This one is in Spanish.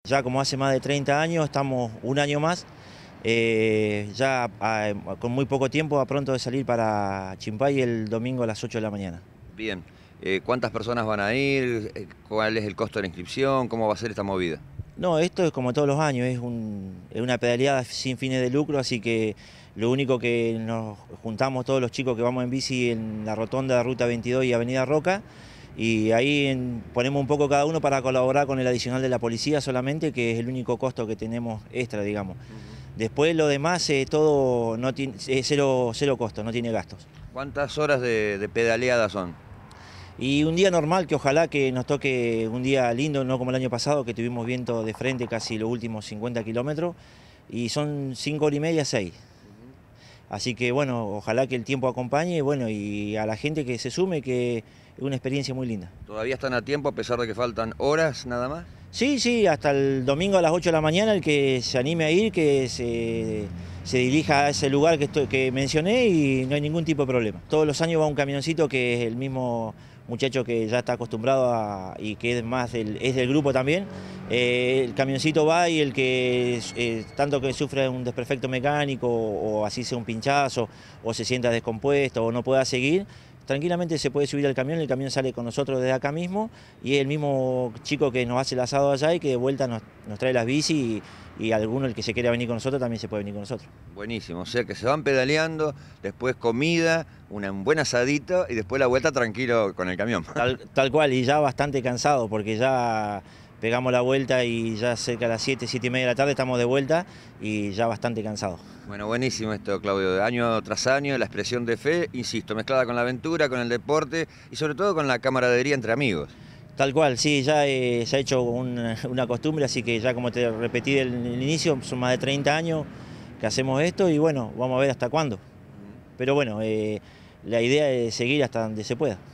Ya como hace más de 30 años, estamos un año más, con muy poco tiempo, a pronto de salir para Chimpay el domingo a las 8 de la mañana. Bien, ¿cuántas personas van a ir? ¿Cuál es el costo de la inscripción? ¿Cómo va a ser esta movida? No, esto es como todos los años, es una pedaleada sin fines de lucro, así que lo único que nos juntamos todos los chicos que vamos en bici en la rotonda de Ruta 22 y Avenida Roca, y ahí ponemos un poco cada uno para colaborar con el adicional de la policía solamente, que es el único costo que tenemos extra, digamos. Después lo demás todo no tiene, es cero costo, no tiene gastos. ¿Cuántas horas de pedaleada son? Y un día normal, que ojalá que nos toque un día lindo, no como el año pasado, que tuvimos viento de frente casi los últimos 50 kilómetros, y son 5 horas y media, 6. Así que bueno, ojalá que el tiempo acompañe, bueno, y a la gente que se sume, que es una experiencia muy linda. ¿Todavía están a tiempo a pesar de que faltan horas nada más? Sí, sí, hasta el domingo a las 8 de la mañana el que se anime a ir, que se dirija a ese lugar que mencioné y no hay ningún tipo de problema. Todos los años va un camioncito que es el mismo muchacho que ya está acostumbrado y que es del grupo también. El camioncito va y el que tanto que sufre un desperfecto mecánico o así sea un pinchazo o se sienta descompuesto o no pueda seguir, tranquilamente se puede subir al camión, el camión sale con nosotros desde acá mismo y es el mismo chico que nos hace el asado allá y que de vuelta nos trae las bici y alguno, el que se quiera venir con nosotros, también se puede venir con nosotros. Buenísimo, o sea que se van pedaleando, después comida, un buen asadito y después la vuelta tranquilo con el camión. Tal cual, y ya bastante cansado porque ya pegamos la vuelta y ya cerca de las 7, 7 y media de la tarde estamos de vuelta y ya bastante cansados. Bueno, buenísimo esto, Claudio, de año tras año, la expresión de fe, insisto, mezclada con la aventura, con el deporte y sobre todo con la camaradería entre amigos. Tal cual, sí, ya se ha hecho una costumbre, así que ya como te repetí en el inicio, son más de 30 años que hacemos esto y bueno, vamos a ver hasta cuándo. Pero bueno, la idea es seguir hasta donde se pueda.